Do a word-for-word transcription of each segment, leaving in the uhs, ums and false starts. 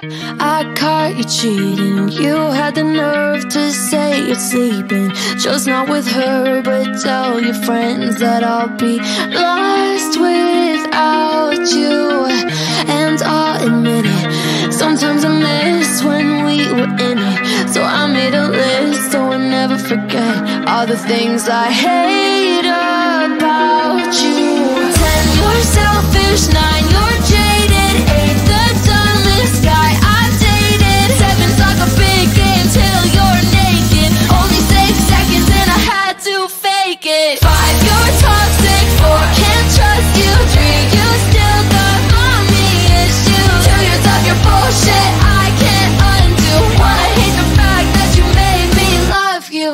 I caught you cheating. You had the nerve to say you're sleeping, just not with her, but tell your friends that I'll be lost without you. And I'll admit it, sometimes I miss when we were in it. So I made a list so I never forget all the things I hate about you. Ten, you're selfish. Nine, you're jaded. Eight, the dumbest guy I've dated. Seven's like a big game till you're naked. Only six seconds and I had to fake it. Five, you're toxic. Four, can't trust you. Three, you still got mommy issues. Two, years of your bullshit I can't undo. One, I hate the fact that you made me love you.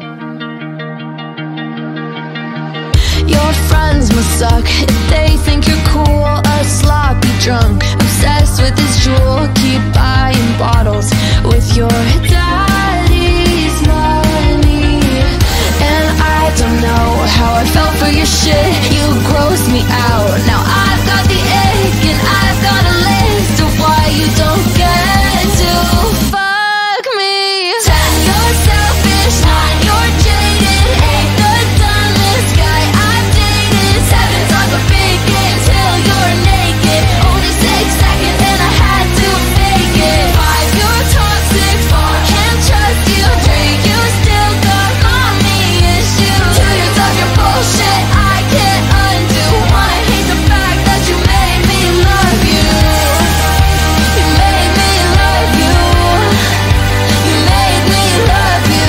Your friends must suck if they think you're cool. A sloppy drunk, obsessed with this Juul. Keep buying bottles with your daddy's money. And I don't know how I felt for your shit. You grossed me out. Now I've got the ick and I've got a list of why you don't get to fuck me. Ten, you're selfish. Nine, you're jaded. Eight, the dumbest guy I've dated. Seven's like a big game till you're naked. Only six seconds and I had to fake it. Five, you're toxic. Four, can't trust you. Three, you still got mommy issues. Two, years of your bullshit I can't undo. One, I hate the fact that you made me love you. You made me love you. You made me love you.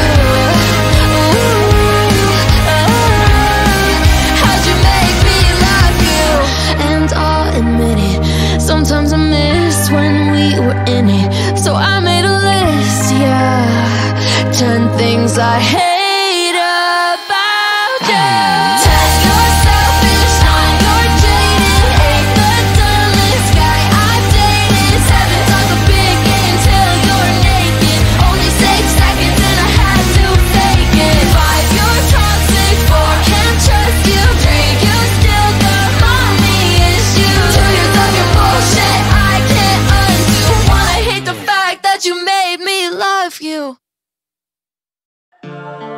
Ooh, ah, how'd you make me love you? And I'll admit it, sometimes I miss when we were in it. So I made a list, yeah. Ten things I hate about you. Ten, you're selfish. Nine, you're jaded. Eight, the dumbest guy I've dated. Seven's like a big game till you're naked. Only six seconds and I had to fake it. Five, you're toxic. Four, can't trust you. Three, you still got mommy issues. Two, years of your bullshit I can't undo. One, I hate the fact that you made me love you.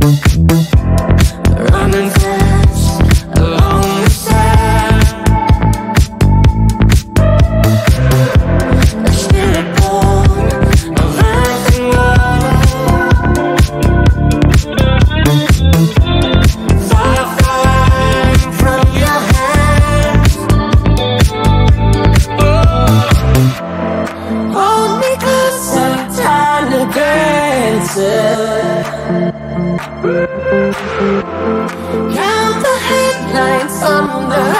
running fast along the sand. A spirit born of earth and water, fire flying from your hands. Oh, hold me closer, time to dance. Count the headlights on the